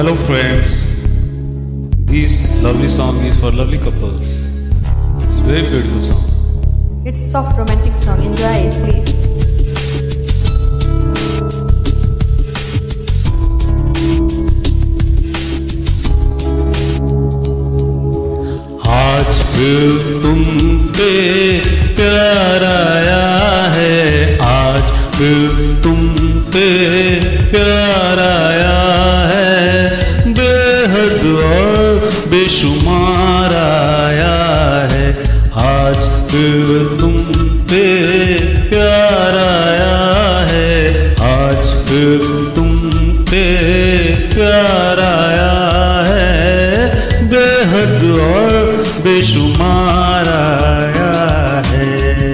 Hello friends, this lovely song is for lovely couples. It's a very beautiful song. It's soft romantic song. Enjoy it, please. आज फिर तुम पे प्यार आया है, आज फिर तुम पे प्यार आया है, बेहद और बेशुमार आया है। आज फिर तुम पे प्यार आया है, आज फिर तुम पे प्यार आया है, बेहद और बेशुमार आया है।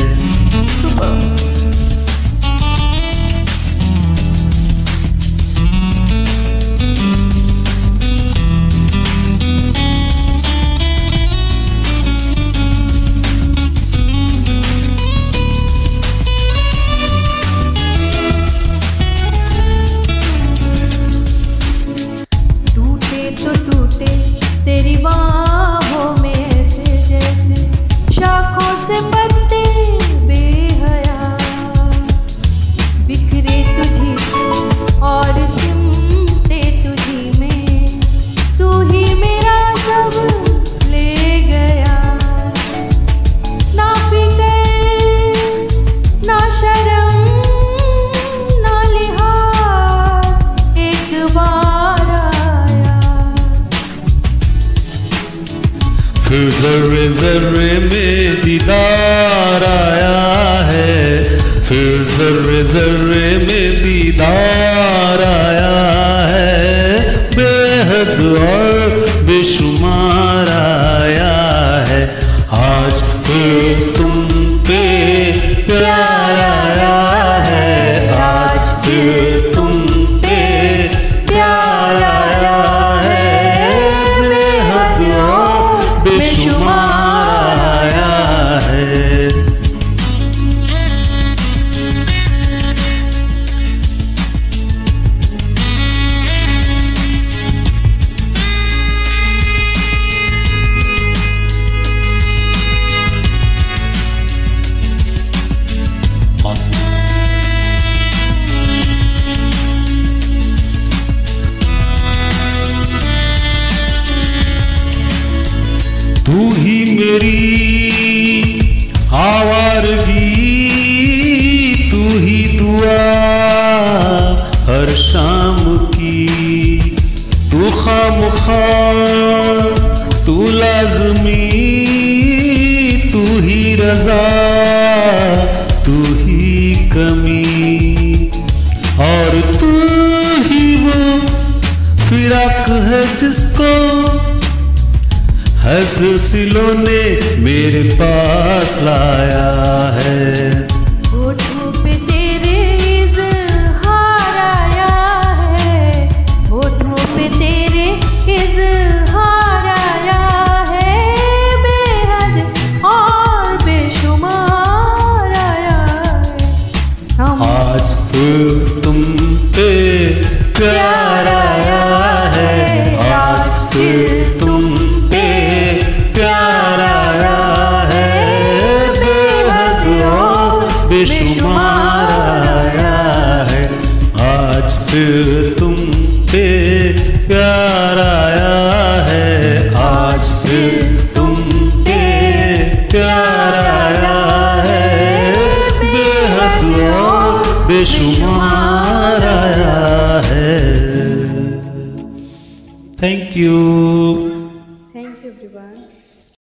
टूटे तो टूटे तेरी बाहों में ऐसे जैसे शाखों से पत्ते बेहया, बिखरे तुझी से और सिमटे तुझी में, तू ही मेरा सब ले गया। ना फिकर ना शर्म ना लिहाज, एक बार आया। फिर जर्रे जर्रे में दीदार आया है, फिर जर्रे जर्रे में दीदार आया है, बेहद और बेशुमार आया है। आज फिर तुम पे प्यार आया है, आज फिर तुम पे प्यार आया है, बेहद और बेशुमार आया है। Awesome. तू ही मेरी आवारगी, तू ही दुआ हर शाम की, तू खामखा तू लाज़मी, तू ही रज़ा तू ही कमी, और तू ही वो फिराक है जिसको है सिलसिलों ने मेरे पास लाया है। होठों पे तेरे इज़हार आया है, होठों पे तेरे इज़हार आया है, बेहद और बेशुमार आया है। आज फिर तुम पे प्यार आया है, आज फिर तुम पे प्यार आया है, बेहद और बेशुमार आया है। आज फिर तुम पे प्यार आया है, आज फिर तुम पे प्यार आया है, बेहद और बेशुमार आया है। Thank you.